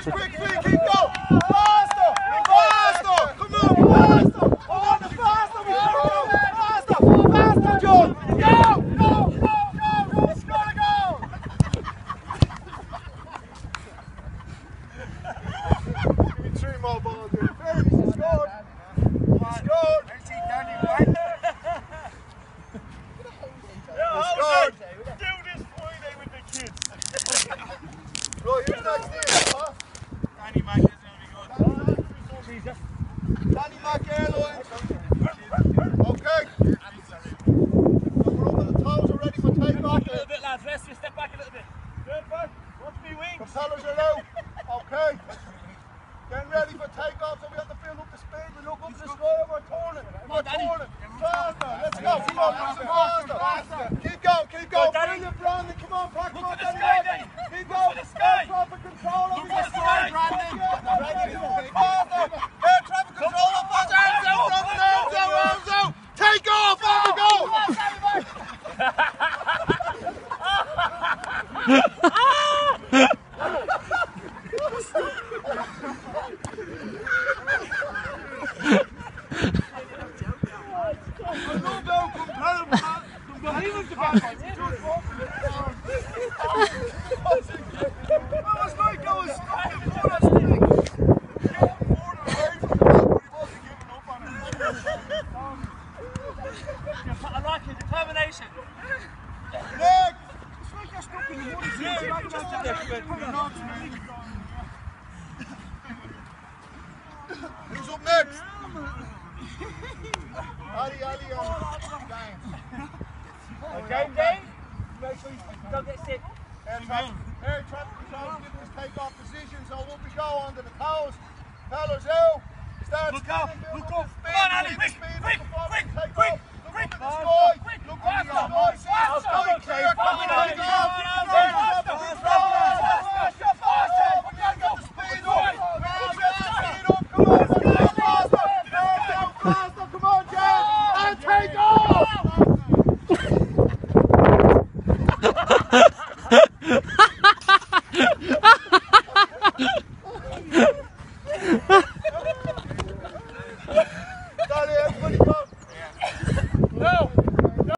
boys, quickly, keep going. Faster, faster, come on, faster. Hold on, faster, faster, faster, John. Go, go, go, go, score a goal. Give me 3 more balls, dude. Very easy, scored. Scored. I see Danny right. Scored. Do this Friday with the kids. Right, who's next here? Huh? Danny Mac is going to be good. Jesus. Danny Mac Airlines. Okay. We're up at the toes, we're ready for takeoff. A little bit, lads. Let's just step back a little bit. Step back. Watch me wings. Propellers are out. Okay. Getting ready for takeoff, so we have to build up the speed. We look up to the sky and we're turning. We're turning. Faster. Let's go. Come on, faster. Faster. Keep going, keep going. Brilliant, Brandon. Come on, back. Come on, Danny. Keep going. Air traffic control. Look at the sky, Brandon. Faster. Air traffic control. Up on arms out, arms out. Take off. On we go. I like your determination. Next. Who's up next? Ali, Okay, Dave? Make sure you don't get sick. Air traffic control, give us take off position, so up we go onto the toes. Fellas out. Start Look up, spinning, look build up. the Come on, speed, Ali, build the quick, speed quick, before we quick, take quick, off. Look quick, up at the faster, sky. quick, Look up at faster, the sky. See the faster, sky faster, clear. Come on, faster, take off. faster, Air faster, traffic faster, control. faster, We gotta get the speed up. We gotta get the speed up. Come on.